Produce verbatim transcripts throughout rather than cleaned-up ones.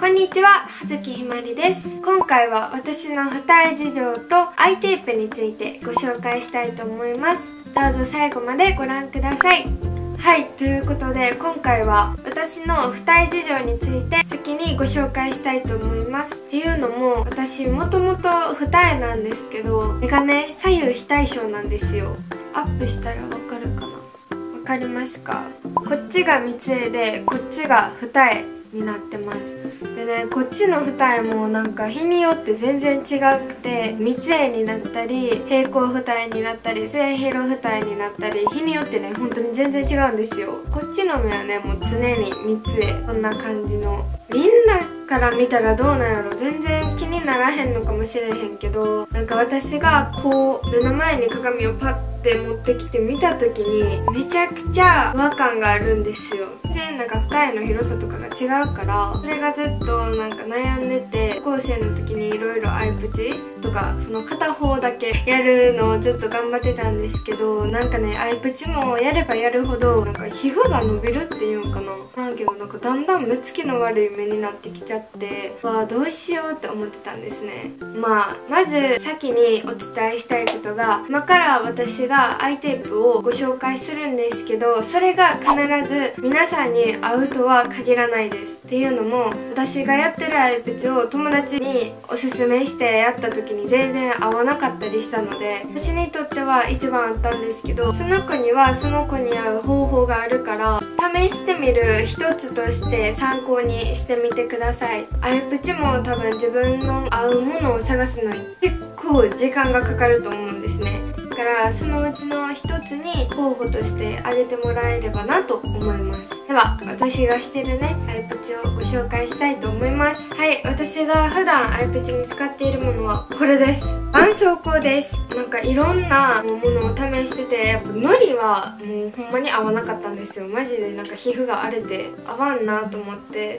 こんにちは、葉月ひまりです。今回は私の二重事情とアイテープについてご紹介したいと思います。どうぞ最後までご覧ください。はい、ということで今回は私の二重事情について先にご紹介したいと思います。っていうのも私もともと二重なんですけど、目がね左右非対称なんですよ。アップしたらわかるかな、わかりますか？こっちが三つ重でこっちが二重になってます。でね、こっちの二重もなんか日によって全然違くて、三つ重になったり平行二重になったり末広二重になったり、日によってね本当に全然違うんですよ。こっちの目はねもう常に三つ重、こんな感じの。みんなから見たらどうなんやろ、全然気にならへんのかもしれへんけど、なんか私がこう目の前に鏡をパッて持ってきて見た時にめちゃくちゃ違和感があるんですよ。でなんか二重の広さとかが違うから、それがずっとなんか悩んでて、高校生の時にいろいろアイプチとかその片方だけやるのをずっと頑張ってたんですけど、なんかねアイプチもやればやるほどなんか皮膚が伸びるっていうんかな、分からんけどなんかだんだん目つきの悪い目になってきちゃって、わあどうしようって思ってたんですね。まあまず先にお伝えしたいことが、今から私がアイテープをご紹介するんですけど、それが必ず皆さんに合うとは限らないです。っていうのも私がやってるアイプチを友達におすすめしてやった時に全然合わなかったりしたので、私にとっては一番あったんですけど、その子にはその子に合う方法があるから試してみる一つとして参考にしてみてください。アイプチも多分自分の合うものを探すのに結構時間がかかると思うんですね。だからそのうちの一つに候補として挙げてもらえればなと思います。では私がしてるねアイプチをご紹介したいと思います。はい、私が普段アイプチに使っているものはこれです。絆創膏です。なんかいろんなものを試してて、やっぱのりはもうほんまに合わなかったんですよ。マジでなんか皮膚が荒れて合わんなと思って、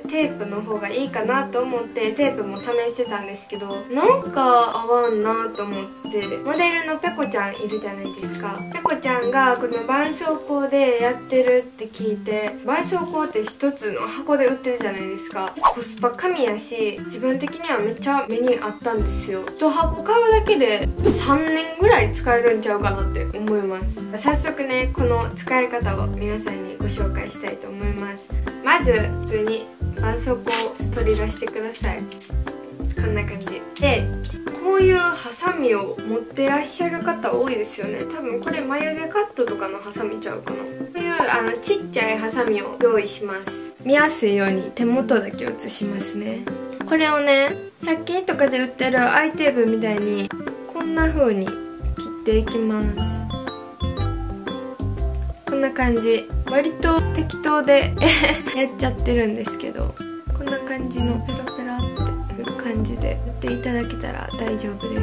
テープの方がいいかなと思ってテープも試してたんですけど、なんか合わんなと思って、モデルのペコちゃんいるじゃないですか。ペコちゃんがこの絆創膏でやってるって聞いて、絆創膏って一つの箱で売ってるじゃないですか。コスパ神やし、自分的にはめっちゃ目にあったんですよ。一箱買うだけでさんねんぐらい使えるんちゃうかなって思います。早速ねこの使い方を皆さんにご紹介したいと思います。まず普通に絆創膏を取り出してください。こんな感じで、こういうハサミを持ってらっしゃる方多いですよね。多分これ眉毛カットとかのハサミちゃうかな。こういうあのちっちゃいハサミを用意します。見やすいように手元だけ写しますね。これをねひゃく均とかで売ってるアイテープみたいにこんな風に切っていきます。こんな感じ、割と適当でやっちゃってるんですけど、こんな感じのペラペラっていう感じでやっていただけたら大丈夫です。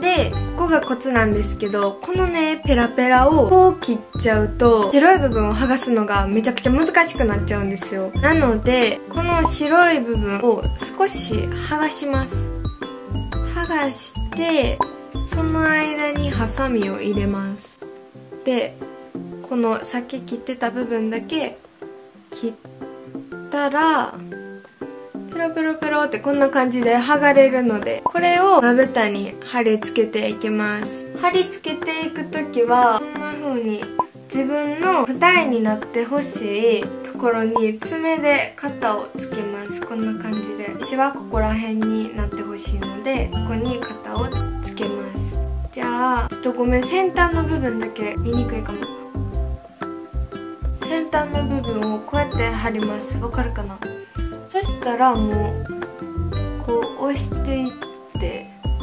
で、ここがコツなんですけど、このねペラペラをこう切っちゃうと白い部分を剥がすのがめちゃくちゃ難しくなっちゃうんですよ。なのでこの白い部分を少し剥がします。剥がしてその間にハサミを入れます。でこのさっき切ってた部分だけ切ったらペロペロペロってこんな感じで剥がれるので、これをまぶたに貼り付けていきます。貼り付けていく時はこんな風に自分の二重になってほしいところに爪で肩をつけます。こんな感じで、私はここら辺になってほしいのでここに肩をつけます。じゃあちょっとごめん、先端の部分だけ見にくいかも。先端の部分をこうやって貼ります。わかるかな？そしたらもうこう押していって、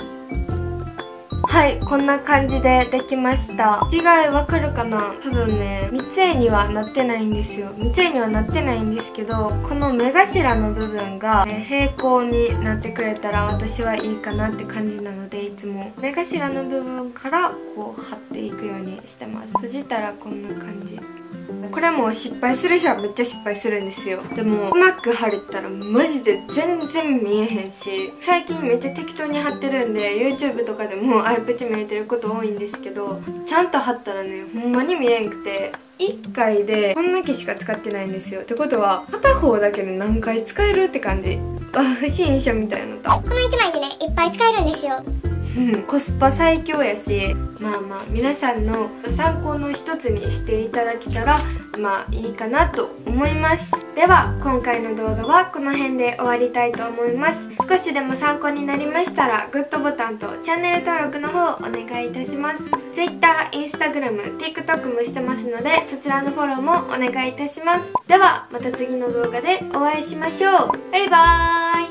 はい、こんな感じでできました。違いわかるかな？多分ね三つ重にはなってないんですよ。三つ重にはなってないんですけど、この目頭の部分が平行になってくれたら私はいいかなって感じなので、いつも目頭の部分からこう貼っていくようにしてます。閉じたらこんな感じ。これも失敗する日はめっちゃ失敗するんですよ。でもうまく貼れたらマジで全然見えへんし、最近めっちゃ適当に貼ってるんで YouTube とかでもアイプチ見えてること多いんですけど、ちゃんと貼ったらねほんまに見えんくて、いっかいでこんだけしか使ってないんですよ。ってことは片方だけで何回使えるって感じ。 か不審者みたいなのだ。 このいちまいでねいっぱい使えるんですよ。 コスパ最強やし、まあまあ皆さんの参考の一つにしていただけたらまあいいかなと思います。では今回の動画はこの辺で終わりたいと思います。少しでも参考になりましたらグッドボタンとチャンネル登録の方お願いいたします。 Twitter、Instagram、TikTok もしてますのでそちらのフォローもお願いいたします。ではまた次の動画でお会いしましょう。バイバーイ。